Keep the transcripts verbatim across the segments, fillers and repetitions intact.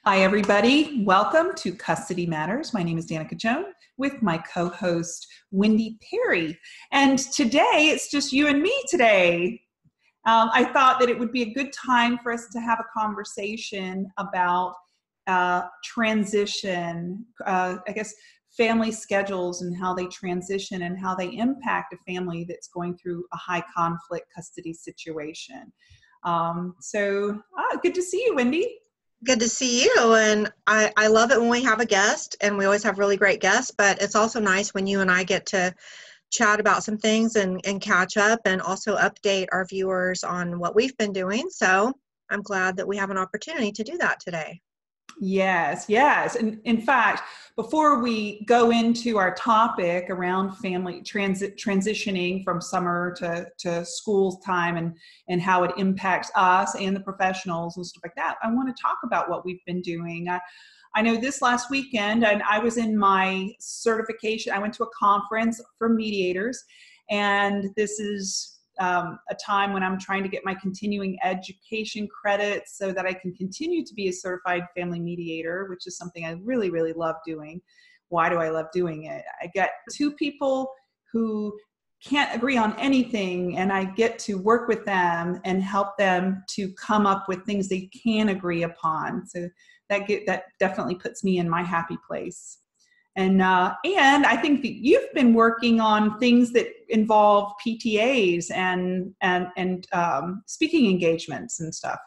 Hi, everybody. Welcome to Custody Matters. My name is Danica Joan with my co-host, Wendy Perry. And today, it's just you and me today. Um, I thought that it would be a good time for us to have a conversation about uh, transition, uh, I guess, family schedules and how they transition and how they impact a family that's going through a high conflict custody situation. Um, so, ah, good to see you, Wendy. Good to see you. And I, I love it when we have a guest, and we always have really great guests, but it's also nice when you and I get to chat about some things and, and catch up and also update our viewers on what we've been doing. So I'm glad that we have an opportunity to do that today. Yes, yes. And in fact, before we go into our topic around family transit transitioning from summer to, to school time and, and how it impacts us and the professionals and stuff like that, I want to talk about what we've been doing. I, I know this last weekend, and I was in my certification, I went to a conference for mediators, and this is Um, a time when I'm trying to get my continuing education credits so that I can continue to be a certified family mediator, which is something I really, really love doing. Why do I love doing it? I get two people who can't agree on anything, and I get to work with them and help them to come up with things they can agree upon. So that get, that definitely puts me in my happy place. And uh, and I think that you've been working on things that involve P T As and and and um, speaking engagements and stuff.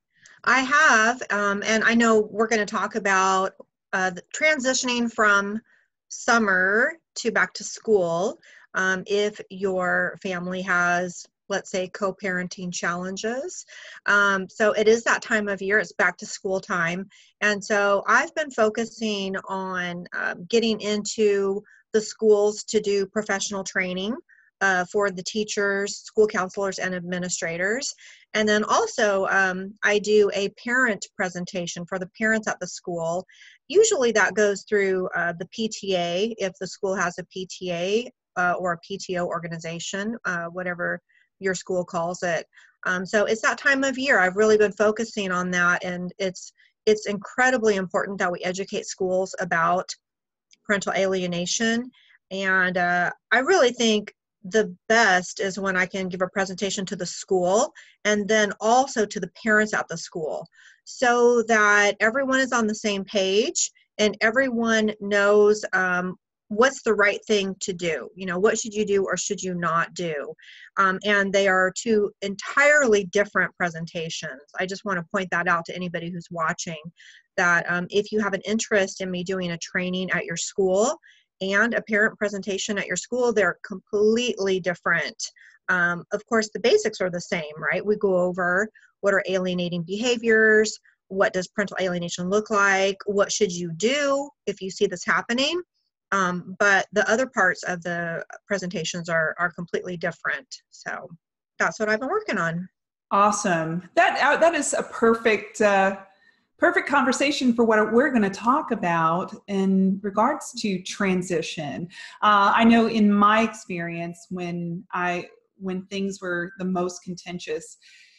I have, um, and I know we're going to talk about uh, the transitioning from summer to back to school. Um, if your family has, let's say, co-parenting challenges. Um, so it is that time of year, it's back to school time. And so I've been focusing on um, getting into the schools to do professional training uh, for the teachers, school counselors, and administrators. And then also um, I do a parent presentation for the parents at the school. Usually that goes through uh, the P T A, if the school has a P T A uh, or a P T O organization, uh, whatever your school calls it. Um, so it's that time of year. I've really been focusing on that, and it's it's incredibly important that we educate schools about parental alienation. And uh, I really think the best is when I can give a presentation to the school and then also to the parents at the school, so that everyone is on the same page and everyone knows um, what's the right thing to do. You know, what should you do or should you not do? Um, and they are two entirely different presentations. I just want to point that out to anybody who's watching, that um, if you have an interest in me doing a training at your school and a parent presentation at your school, they're completely different. Um, of course, the basics are the same, right? We go over what are alienating behaviors, what does parental alienation look like, what should you do if you see this happening. Um, but the other parts of the presentations are, are completely different. So that's what I've been working on. Awesome. That uh, that is a perfect uh, perfect conversation for what we're going to talk about in regards to transition. Uh, I know in my experience, when I when things were the most contentious,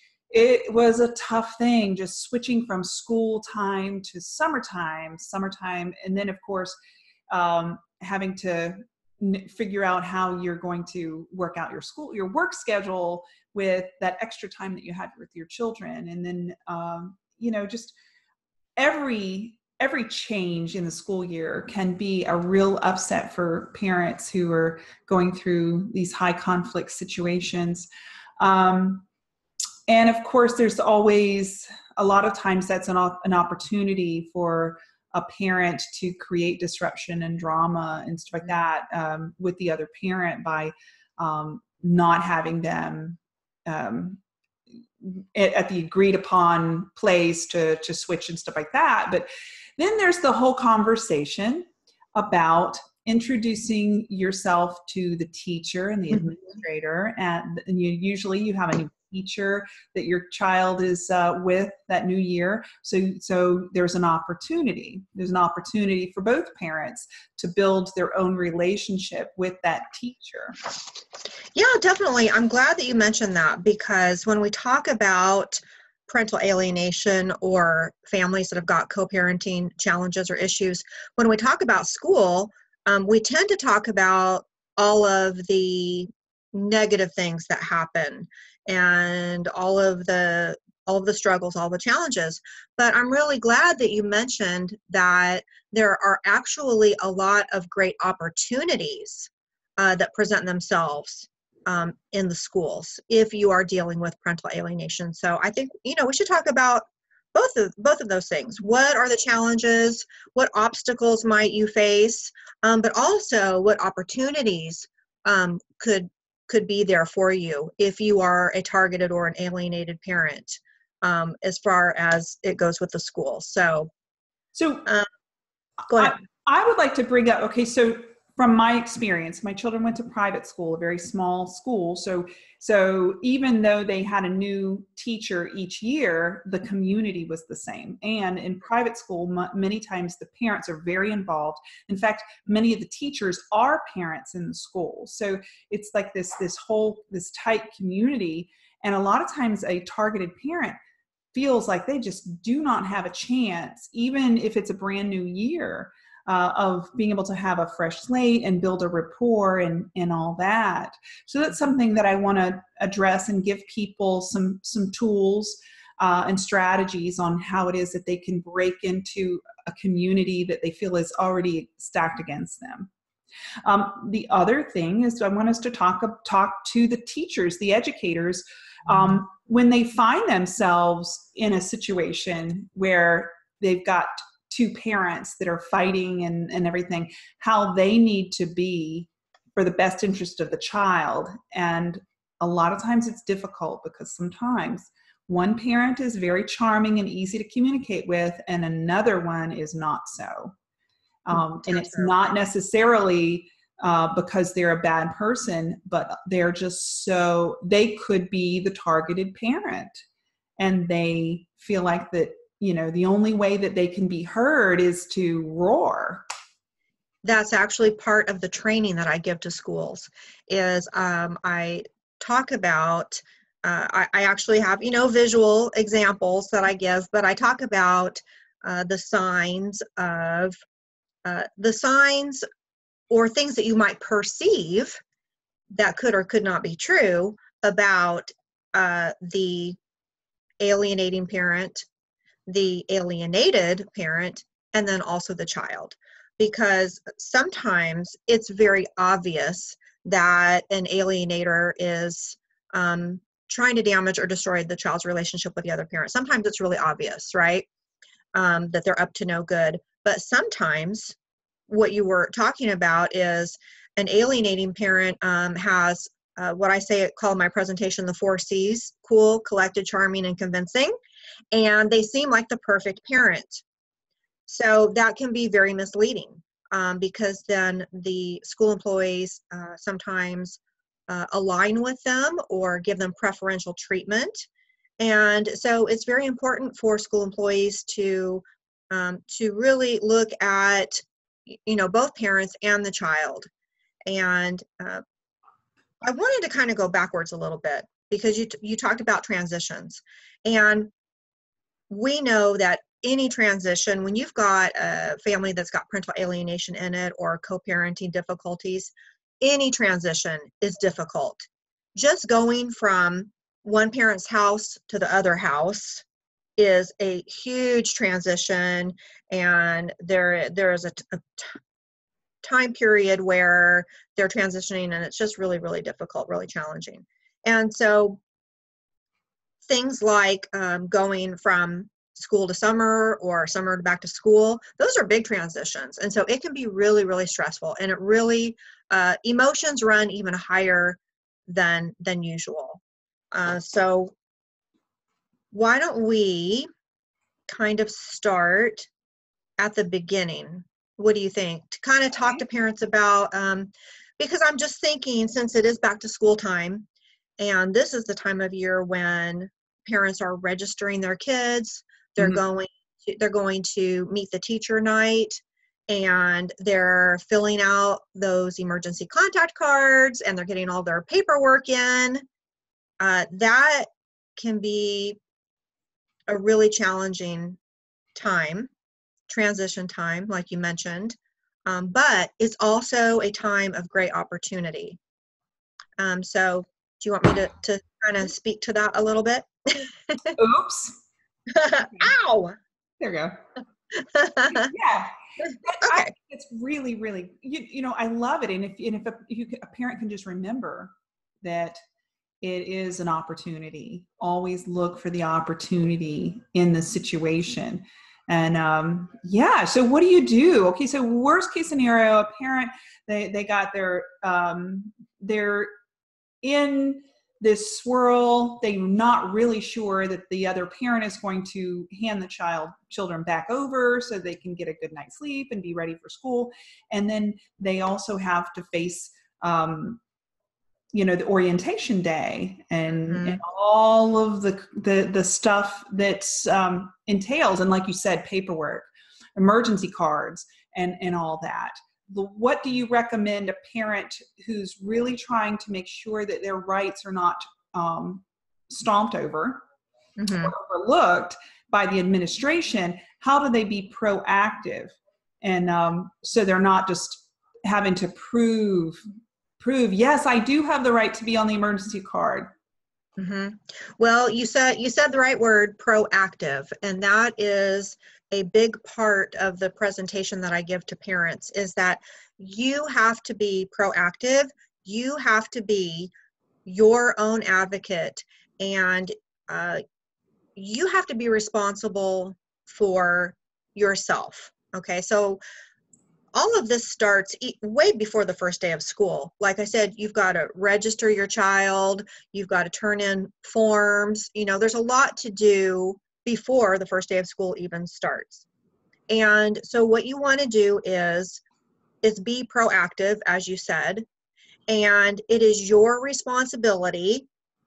it was a tough thing, just switching from school time to summertime, summertime, and then of course um, having to n- figure out how you're going to work out your school, your work schedule with that extra time that you had with your children, and then um, you know just every every change in the school year can be a real upset for parents who are going through these high conflict situations. Um, and of course, there's always a lot of times that's an, op- an opportunity for a parent to create disruption and drama and stuff like that um, with the other parent by um, not having them um, at, at the agreed upon place to, to switch and stuff like that. But then there's the whole conversation about introducing yourself to the teacher and the administrator. And, and you usually you have a new teacher that your child is uh, with that new year. So, so there's an opportunity. There's an opportunity for both parents to build their own relationship with that teacher. Yeah, definitely. I'm glad that you mentioned that, because when we talk about parental alienation or families that have got co-parenting challenges or issues, when we talk about school, um, we tend to talk about all of the negative things that happen and all of the all of the struggles, all the challenges. But I'm really glad that you mentioned that there are actually a lot of great opportunities uh, that present themselves um, in the schools if you are dealing with parental alienation. So I think, you know, we should talk about both of both of those things. What are the challenges? What obstacles might you face? Um, but also what opportunities um, could could be there for you if you are a targeted or an alienated parent, um, as far as it goes with the school. So, So um, go I, ahead. I would like to bring up, okay, so from my experience, my children went to private school, a very small school. So, so even though they had a new teacher each year, the community was the same. And in private school, m- many times the parents are very involved. In fact, many of the teachers are parents in the school. So it's like this, this whole, this tight community. And a lot of times a targeted parent feels like they just do not have a chance, even if it's a brand new year, uh, of being able to have a fresh slate and build a rapport and, and all that. So that's something that I want to address and give people some, some tools uh, and strategies on how it is that they can break into a community that they feel is already stacked against them. Um, the other thing is I want us to talk, talk to the teachers, the educators, um, when they find themselves in a situation where they've got two parents that are fighting and, and everything, how they need to be for the best interest of the child. And a lot of times it's difficult because sometimes one parent is very charming and easy to communicate with, and another one is not so. Um, and it's not necessarily uh, because they're a bad person, but they're just so, they could be the targeted parent. And they feel like that, you know, the only way that they can be heard is to roar. That's actually part of the training that I give to schools is um, I talk about, uh, I, I actually have, you know, visual examples that I give, but I talk about uh, the signs of, uh, the signs or things that you might perceive that could or could not be true about uh, the alienating parent, the alienated parent, and then also the child. Because sometimes it's very obvious that an alienator is um, trying to damage or destroy the child's relationship with the other parent. Sometimes it's really obvious, right? Um, that they're up to no good. But sometimes what you were talking about is an alienating parent um, has uh, what I say, call my presentation the four C's: cool, collected, charming, and convincing. And they seem like the perfect parent. So that can be very misleading um, because then the school employees uh, sometimes uh, align with them or give them preferential treatment. And so it's very important for school employees to um, to really look at, you know, both parents and the child. And uh, I wanted to kind of go backwards a little bit because you you talked about transitions, and we know that any transition, when you've got a family that's got parental alienation in it or co-parenting difficulties, any transition is difficult. Just going from one parent's house to the other house is a huge transition, and there there is a, t- a t- time period where they're transitioning, and it's just really, really difficult, really challenging. And so things like um, going from school to summer or summer to back to school, those are big transitions. And so it can be really, really stressful, and it really, uh, emotions run even higher than, than usual. Uh, so why don't we kind of start at the beginning? What do you think? To kind of talk to parents about, um, because I'm just thinking, since it is back to school time, and this is the time of year when parents are registering their kids, they're Mhm. going to, they're going to meet the teacher night, and they're filling out those emergency contact cards, and they're getting all their paperwork in. Uh, that can be a really challenging time, transition time, like you mentioned, um, but it's also a time of great opportunity. Um, so do you want me to, to kind of speak to that a little bit? Oops. Ow! There we go. Yeah. I Okay. think it's really, really, you, you know, I love it. And if, and if, a, if you, a parent can just remember that it is an opportunity, always look for the opportunity in the situation. And um, yeah, so what do you do? Okay, so worst case scenario, a parent, they, they got their, um, they're in this swirl, they're not really sure that the other parent is going to hand the child children back over so they can get a good night's sleep and be ready for school. And then they also have to face um, you know, the orientation day and, Mm-hmm. and all of the the, the stuff that's um, entails, and like you said, paperwork, emergency cards, and and all that. What do you recommend a parent who's really trying to make sure that their rights are not um, stomped over Mm-hmm. or overlooked by the administration? How do they be proactive? And um, so they're not just having to prove, prove, yes, I do have the right to be on the emergency card. Mm-hmm. Well, you said you said the right word, proactive, and that is a big part of the presentation that I give to parents, is that you have to be proactive. You have to be your own advocate, and uh, you have to be responsible for yourself. Okay, so all of this starts e- way before the first day of school. Like I said, you've got to register your child, you've got to turn in forms. You know, there's a lot to do before the first day of school even starts. And so what you want to do is is be proactive, as you said, and it is your responsibility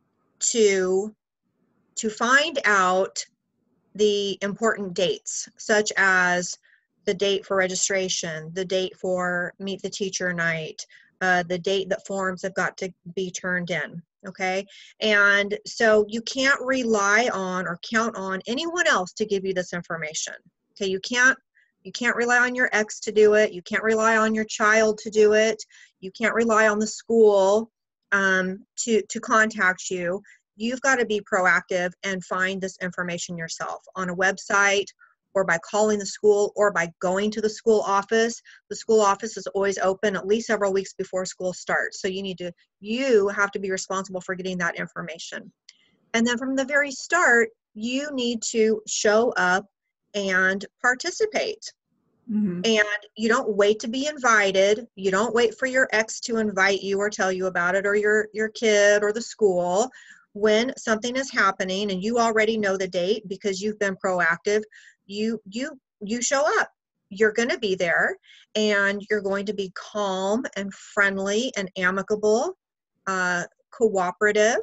to to find out the important dates, such as the date for registration, the date for meet the teacher night, uh, the date that forms have got to be turned in, okay? And so you can't rely on or count on anyone else to give you this information, okay? You can't, you can't rely on your ex to do it. You can't rely on your child to do it. You can't rely on the school um, to, to contact you. You've got to be proactive and find this information yourself on a website, or by calling the school, or by going to the school office. The school office is always open at least several weeks before school starts. So you need to, you have to be responsible for getting that information. And then from the very start, you need to show up and participate. Mm-hmm. And you don't wait to be invited. You don't wait for your ex to invite you or tell you about it, or your, your kid or the school. When something is happening and you already know the date because you've been proactive, you you you show up. You're going to be there, and you're going to be calm and friendly and amicable, uh, cooperative.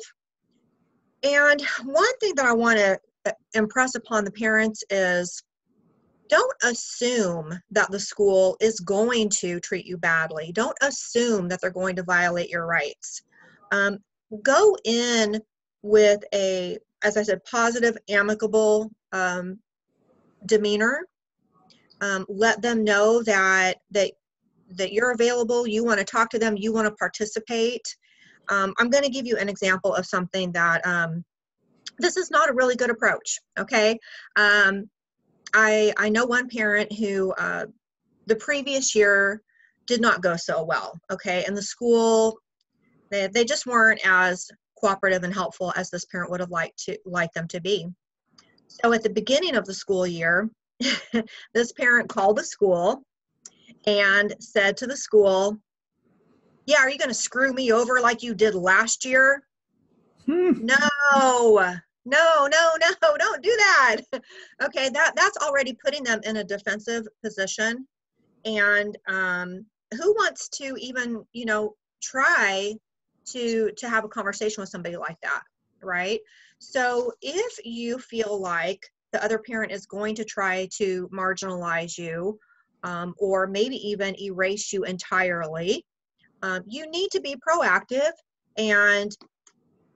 And one thing that I want to impress upon the parents is, don't assume that the school is going to treat you badly. Don't assume that they're going to violate your rights. Um, go in with a, as I said, positive, amicable um, demeanor. Um, let them know that that that you're available. You want to talk to them. You want to participate. Um, I'm going to give you an example of something that um, this is not a really good approach. Okay, um, I I know one parent who uh, the previous year did not go so well. Okay, and the school, they they just weren't as cooperative and helpful as this parent would have liked to like them to be. So at the beginning of the school year, this parent called the school and said to the school, "Yeah, are you going to screw me over like you did last year?" Hmm. No, no, no, no, don't do that. Okay, that that's already putting them in a defensive position. And um, who wants to even, you know, try to to have a conversation with somebody like that, right? So if you feel like the other parent is going to try to marginalize you, um, or maybe even erase you entirely, um, you need to be proactive and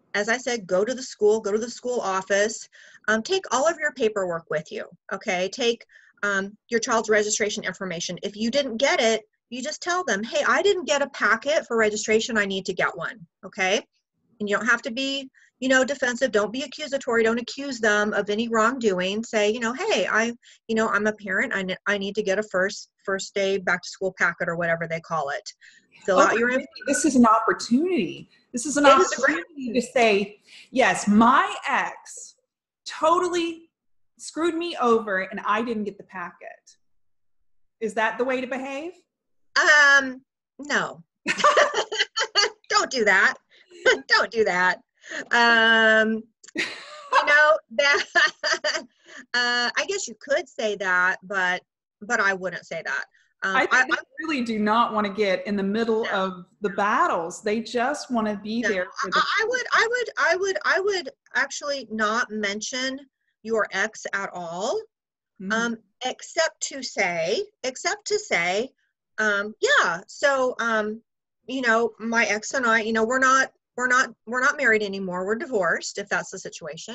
as I said, go to the school, go to the school office, um, take all of your paperwork with you, okay? Take um, your child's registration information. If you didn't get it, you just tell them, hey, I didn't get a packet for registration, I need to get one, okay? And you don't have to be, you know, defensive. Don't be accusatory. Don't accuse them of any wrongdoing. Say, you know, hey, I, you know, I'm a parent. I, ne- I need to get a first first day back to school packet or whatever they call it. Fill Oh, out your. this is an opportunity. This is an It is a great opportunity to say, yes, my ex totally screwed me over and I didn't get the packet. Is that the way to behave? Um, no. Don't do that. Don't do that. Um, you know, that uh, I guess you could say that, but but I wouldn't say that. Um, I think I, they I, really do not want to get in the middle no, of the battles. They just want to be no. there for the I, I would, I would, I would, I would actually not mention your ex at all, Mhm. um, except to say, except to say, um, yeah. So, um, you know, my ex and I, you know, we're not, we're not, we're not married anymore. We're divorced, if that's the situation.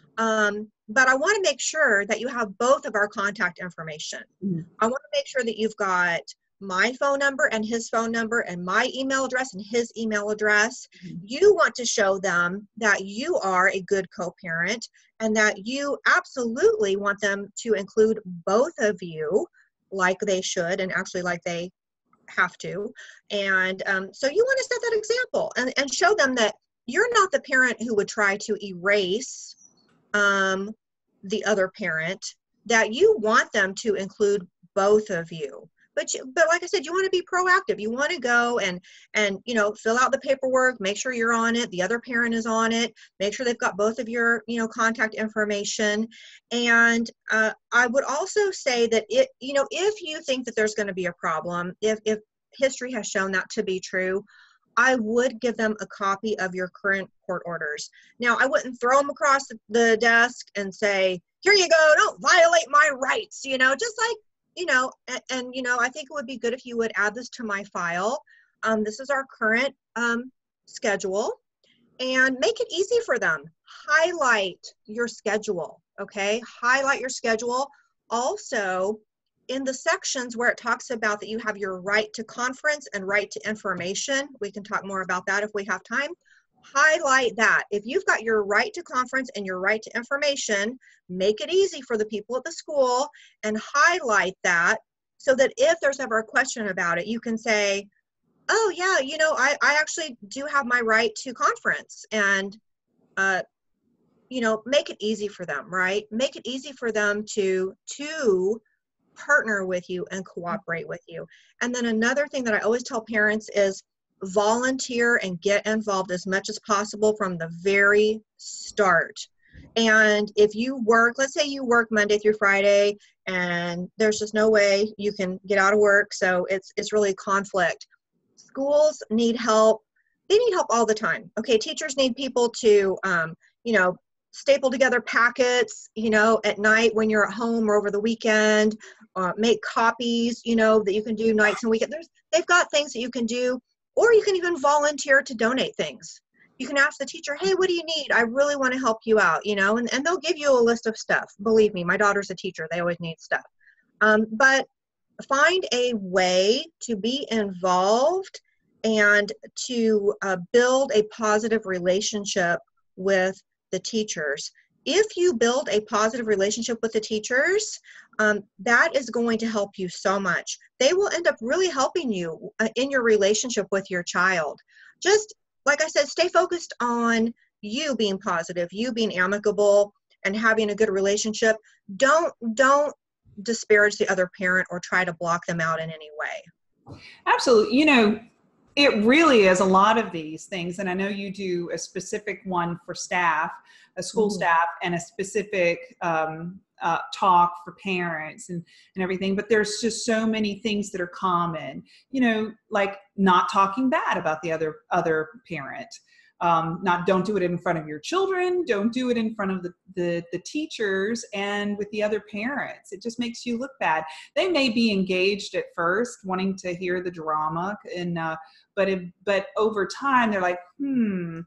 Um, but I want to make sure that you have both of our contact information. Mhm. I want to make sure that you've got my phone number and his phone number and my email address and his email address. Mhm. You want to show them that you are a good co-parent and that you absolutely want them to include both of you like they should and actually like they have to. And um, so you want to set that example and, and show them that you're not the parent who would try to erase um, the other parent, that you want them to include both of you. But you, but like I said, you want to be proactive. You want to go and and you know fill out the paperwork, make sure you're on it, the other parent is on it, make sure they've got both of your you know contact information. And uh, I would also say that it you know if you think that there's going to be a problem, if if history has shown that to be true, I would give them a copy of your current court orders. Now, I wouldn't throw them across the desk and say, here you go, don't violate my rights, you know, just like, you know, and, and you know, I think it would be good if you would add this to my file. Um, this is our current um, schedule, and make it easy for them. Highlight your schedule, okay? Highlight your schedule. Also, in the sections where it talks about that you have your right to conference and right to information, we can talk more about that if we have time. Highlight that. If you've got your right to conference and your right to information, make it easy for the people at the school and highlight that so that if there's ever a question about it, you can say, oh yeah, you know, I, I actually do have my right to conference. And, uh, you know, make it easy for them, right? Make it easy for them to, to partner with you and cooperate with you. And then another thing that I always tell parents is volunteer and get involved as much as possible from the very start. And if you work, let's say you work Monday through Friday and there's just no way you can get out of work, so it's it's really a conflict. Schools need help. They need help all the time. Okay, teachers need people to um, you know, staple together packets, you know, at night when you're at home or over the weekend, uh, make copies, you know, that you can do nights and weekends. There's, they've got things that you can do, or you can even volunteer to donate things. You can ask the teacher, hey, what do you need? I really want to help you out, you know, and, and they'll give you a list of stuff. Believe me, my daughter's a teacher. They always need stuff. Um, but find a way to be involved and to uh, build a positive relationship with the teachers. If you build a positive relationship with the teachers, um, that is going to help you so much. They will end up really helping you uh, in your relationship with your child. Just like I said, stay focused on you being positive, you being amicable, and having a good relationship. Don't don't disparage the other parent or try to block them out in any way. Absolutely. You know, it really is a lot of these things. And I know you do a specific one for staff, a school Mhm. staff, and a specific um, uh, talk for parents and, and everything. But there's just so many things that are common, you know, like not talking bad about the other, other parent. Um, not don't do it in front of your children, don't do it in front of the, the, the teachers and with the other parents. It just makes you look bad. They may be engaged at first, wanting to hear the drama, and uh, but if, but over time they're like, hmm,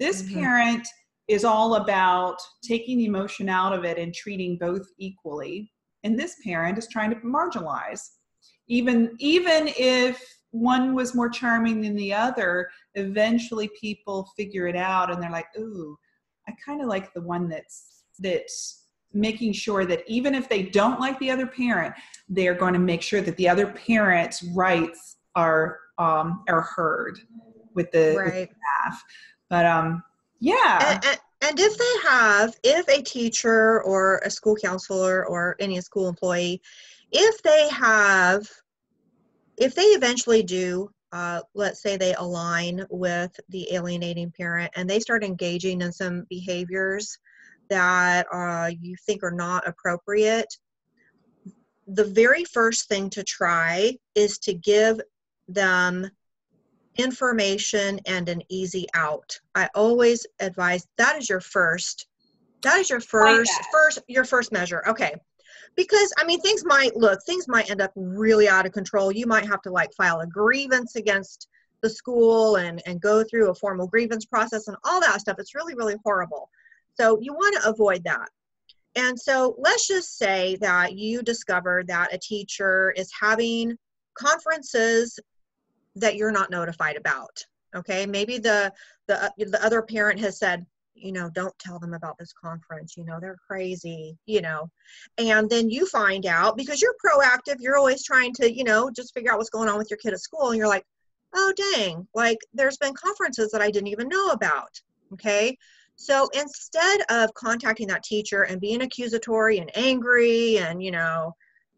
This Mm-hmm. parent is all about taking the emotion out of it and treating both equally. And this parent is trying to marginalize. Even, even if one was more charming than the other, eventually people figure it out and they're like, ooh, I kind of like the one that's, that's making sure that even if they don't like the other parent, they're going to make sure that the other parent's rights are, um, are heard with the, Right. with the staff. But, um, yeah. And, and, and if they have, if a teacher or a school counselor or any school employee, if they have, if they eventually do, uh, let's say they align with the alienating parent and they start engaging in some behaviors that uh, you think are not appropriate, the very first thing to try is to give them information and an easy out. I always advise that is your first, that is your first, first, your first measure. Okay. Because I mean, things might look, things might end up really out of control. You might have to like file a grievance against the school and, and go through a formal grievance process and all that stuff. It's really, really horrible. So you want to avoid that. And so let's just say that you discover that a teacher is having conferences that you're not notified about. Okay, maybe the the the other parent has said, you know, don't tell them about this conference, you know, they're crazy, you know. And then you find out, because you're proactive, you're always trying to, you know, just figure out what's going on with your kid at school, and you're like, oh dang, like there's been conferences that I didn't even know about. Okay, so instead of contacting that teacher and being accusatory and angry and, you know,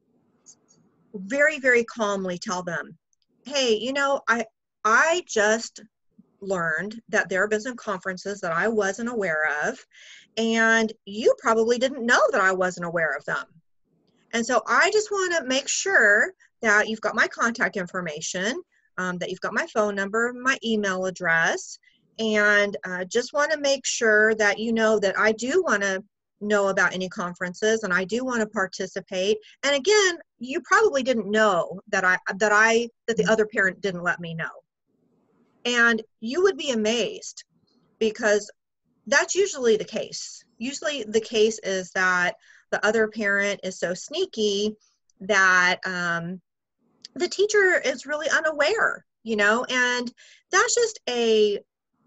very, very calmly tell them, hey, you know, I I just learned that there have been some conferences that I wasn't aware of, and you probably didn't know that I wasn't aware of them. And so I just want to make sure that you've got my contact information, um, that you've got my phone number, my email address, and uh, just want to make sure that you know that I do want to know about any conferences and I do want to participate. And again, you probably didn't know that I that I that the other parent didn't let me know. And you would be amazed, because that's usually the case. Usually the case is that the other parent is so sneaky that um, the teacher is really unaware, you know, and that's just a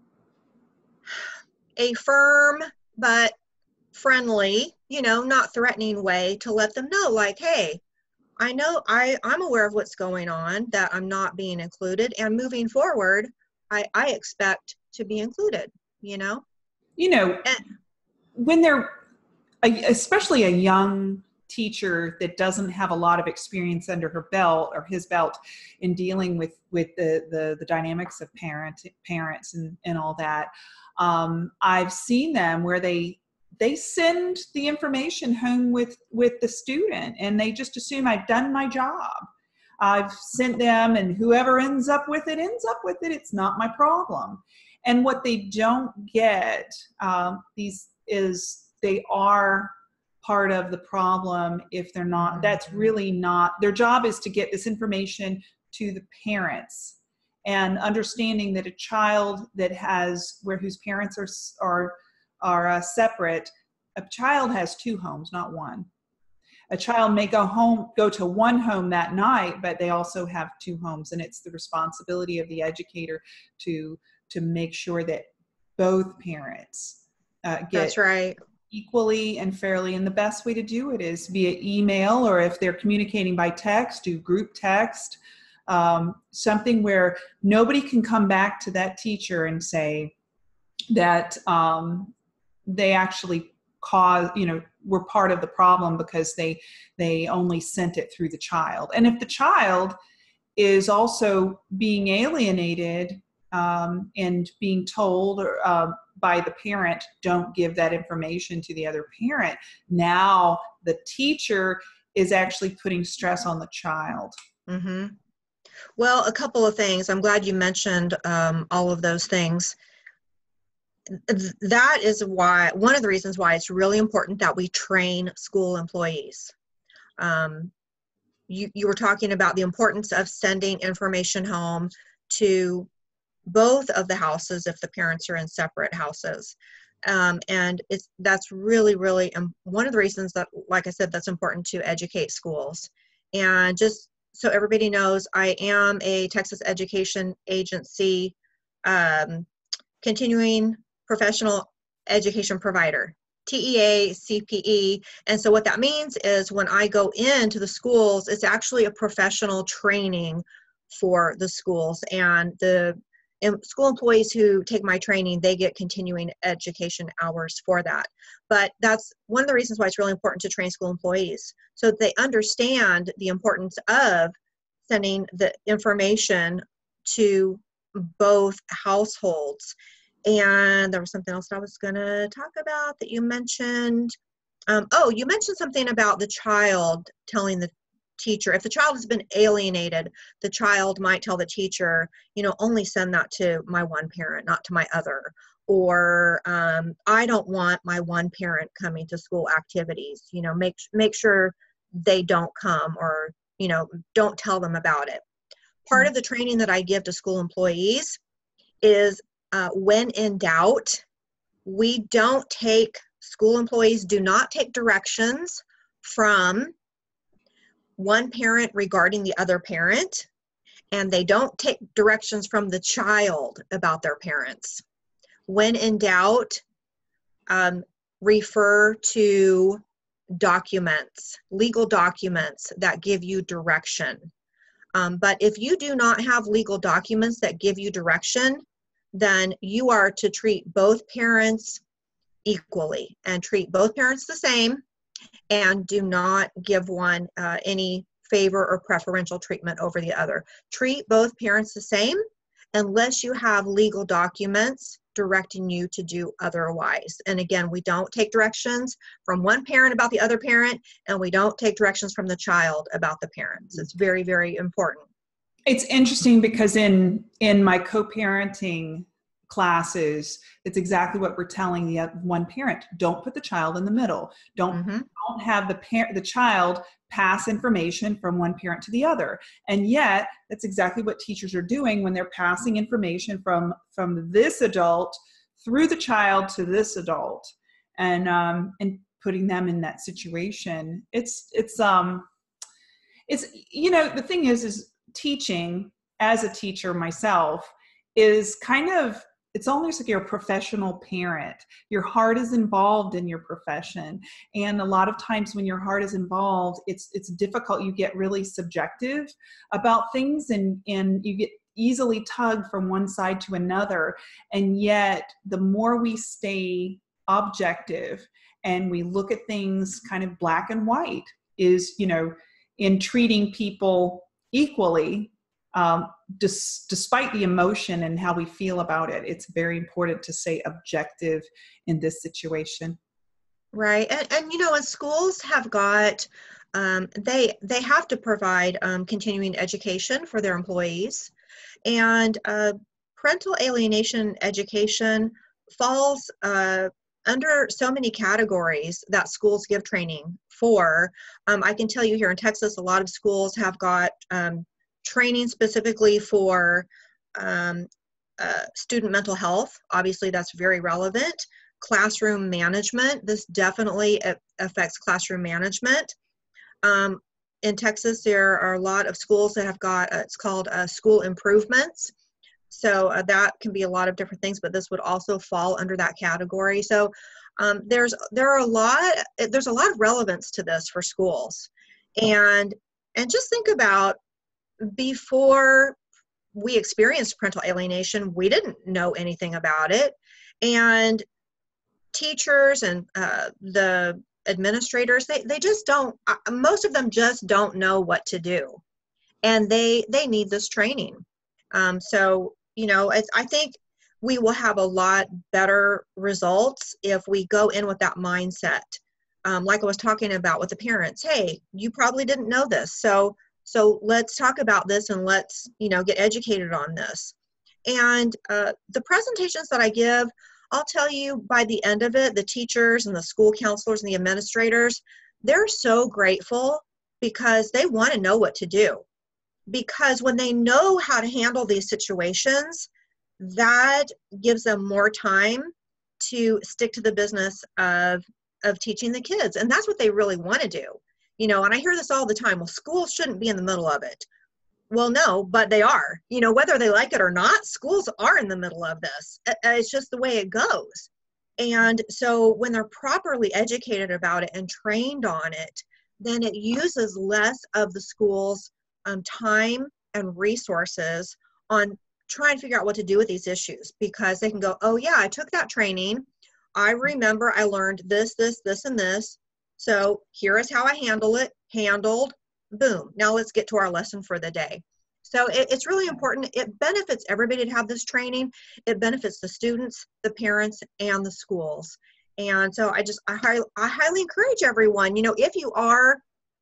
a firm but friendly, you know, not threatening way to let them know, like, hey, I know I, I'm aware of what's going on, that I'm not being included, and moving forward, I, I expect to be included, you know? You know, And, when they're, especially a young teacher that doesn't have a lot of experience under her belt or his belt in dealing with, with the, the, the dynamics of parent, parents and, and all that, um, I've seen them where they, they send the information home with, with the student, and they just assume I've done my job. I've sent them, and whoever ends up with it, ends up with it. It's not my problem. And what they don't get, um, these is they are part of the problem if they're not, that's really not, their job is to get this information to the parents, and understanding that a child that has, where whose parents are, are, are uh, separate, a child has two homes, not one. A child may go home, go to one home that night, but they also have two homes, and it's the responsibility of the educator to to make sure that both parents uh, get that's right. equally and fairly. And the best way to do it is via email, or if they're communicating by text, do group text, um, something where nobody can come back to that teacher and say that um, they actually cause, you know, were part of the problem because they they only sent it through the child. And if the child is also being alienated um, and being told uh, by the parent, don't give that information to the other parent, now the teacher is actually putting stress on the child. Mm-hmm. Well, a couple of things. I'm glad you mentioned um, all of those things. That is why, one of the reasons why it's really important that we train school employees. Um, you, you were talking about the importance of sending information home to both of the houses if the parents are in separate houses. Um, and it's that's really, really um, one of the reasons that, like I said, that's important to educate schools. And just so everybody knows, I am a Texas Education Agency um, continuing professional education provider, T E A, C P E. And so what that means is when I go into the schools, it's actually a professional training for the schools. And the em- school employees who take my training, they get continuing education hours for that. But that's one of the reasons why it's really important to train school employees, so that they understand the importance of sending the information to both households. And there was something else I was going to talk about that you mentioned. Um, oh, you mentioned something about the child telling the teacher. If the child has been alienated, the child might tell the teacher, you know, only send that to my one parent, not to my other. Or um, I don't want my one parent coming to school activities. You know, make make sure they don't come, or, you know, don't tell them about it. Part of the training that I give to school employees is uh, when in doubt, we don't take, school employees do not take directions from one parent regarding the other parent, and they don't take directions from the child about their parents. When in doubt, um, refer to documents, legal documents that give you direction. Um, but if you do not have legal documents that give you direction, then you are to treat both parents equally and treat both parents the same, and do not give one uh, any favor or preferential treatment over the other. Treat both parents the same unless you have legal documents directing you to do otherwise. And again, we don't take directions from one parent about the other parent, and we don't take directions from the child about the parents. It's very, very important. It's interesting because in in my co-parenting classes, it's exactly what we're telling the one parent. Don't put the child in the middle. Don't mm-hmm. don't have the parent the child pass information from one parent to the other. And yet, that's exactly what teachers are doing when they're passing information from from this adult through the child to this adult, and um, and putting them in that situation. It's it's um it's you know the thing is is teaching, as a teacher myself, is kind of, it's almost like you're a professional parent. Your heart is involved in your profession. And a lot of times when your heart is involved, it's it's difficult. You get really subjective about things, and, and you get easily tugged from one side to another. And yet, the more we stay objective and we look at things kind of black and white, is, you know, in treating people equally, um, dis- despite the emotion and how we feel about it, it's very important to stay objective in this situation. Right. And, and you know, as schools have got, um, they they have to provide um, continuing education for their employees. And uh, parental alienation education falls uh, under so many categories that schools give training for. Um, I can tell you here in Texas, a lot of schools have got um, training specifically for um, uh, student mental health. Obviously, that's very relevant. Classroom management. This definitely affects classroom management. Um, in Texas, there are a lot of schools that have got, uh, it's called uh, school improvements. So uh, that can be a lot of different things, but this would also fall under that category. So um, there's there are a lot there's a lot of relevance to this for schools, and and just think about, before we experienced parental alienation, we didn't know anything about it, and teachers and uh, the administrators, they they just don't. Uh, most of them just don't know what to do, and they they need this training. Um, so, you know, it's, I think we will have a lot better results if we go in with that mindset. Um, like I was talking about with the parents, hey, you probably didn't know this. So, so let's talk about this, and let's, you know, get educated on this. And uh, the presentations that I give, I'll tell you, by the end of it, the teachers and the school counselors and the administrators, they're so grateful because they want to know what to do. Because when they know how to handle these situations, that gives them more time to stick to the business of of teaching the kids. And that's what they really want to do. You know, and I hear this all the time. Well, schools shouldn't be in the middle of it. Well, no, but they are. You know, whether they like it or not, schools are in the middle of this. It's just the way it goes. And so when they're properly educated about it and trained on it, then it uses less of the school's um, time and resources on trying to figure out what to do with these issues, because they can go, oh yeah, I took that training. I remember I learned this, this, this, and this. So here is how I handle it, handled, boom. Now let's get to our lesson for the day. So it, it's really important. It benefits everybody to have this training. It benefits the students, the parents, and the schools. And so I just, I, high, I highly encourage everyone, you know, if you are,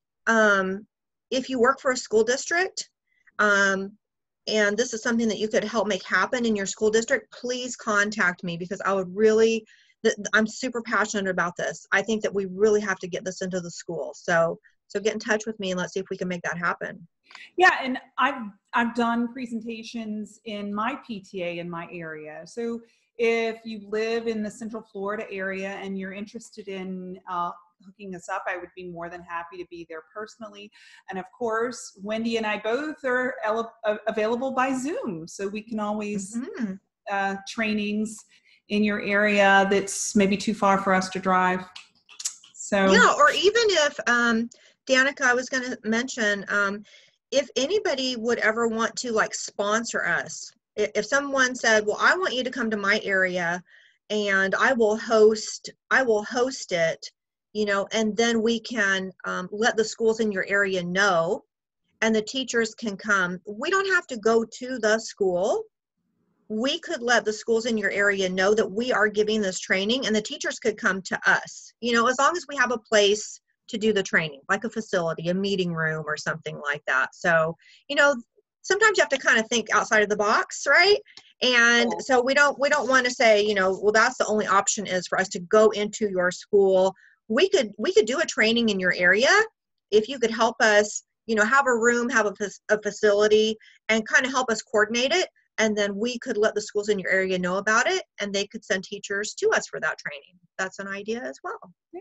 um, if you work for a school district, um, and this is something that you could help make happen in your school district, please contact me, because I would really, I'm super passionate about this. I think that we really have to get this into the school. So, so get in touch with me and let's see if we can make that happen. Yeah, and I've I've done presentations in my P T A in my area. So if you live in the Central Florida area and you're interested in uh, hooking us up, I would be more than happy to be there personally. And of course, Wendy and I both are available by Zoom, so we can always mm-hmm. uh, trainings in your area that's maybe too far for us to drive. So yeah, or even if um, Danica, I was going to mention, um, if anybody would ever want to like sponsor us, if someone said, well, I want you to come to my area and I will host, I will host it, you know, and then we can um, let the schools in your area know, and the teachers can come. We don't have to go to the school. We could let the schools in your area know that we are giving this training, and the teachers could come to us, you know, as long as we have a place to do the training, like a facility, a meeting room or something like that. So, you know, sometimes you have to kind of think outside of the box, right? And so we don't, we don't want to say, you know, well, that's the only option is for us to go into your school. We could, we could do a training in your area if you could help us, you know, have a room, have a, a facility, and kind of help us coordinate it. And then we could let the schools in your area know about it, and they could send teachers to us for that training. That's an idea as well. Yeah.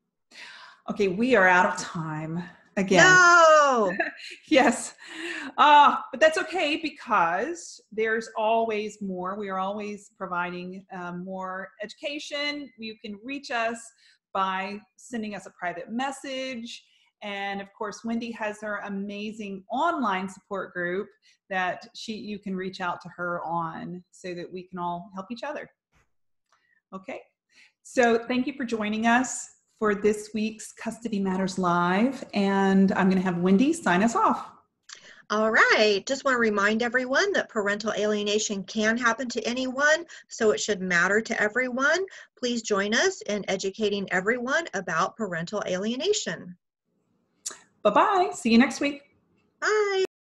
Okay, we are out of time again. No! Yes. Uh, but that's okay, because there's always more. We are always providing um, more education. You can reach us by sending us a private message. And of course, Wendy has her amazing online support group that she you can reach out to her on, so that we can all help each other. Okay. So thank you for joining us for this week's Custody Matters Live. And I'm going to have Wendy sign us off. All right. Just want to remind everyone that parental alienation can happen to anyone, so it should matter to everyone. Please join us in educating everyone about parental alienation. Bye-bye. See you next week. Bye.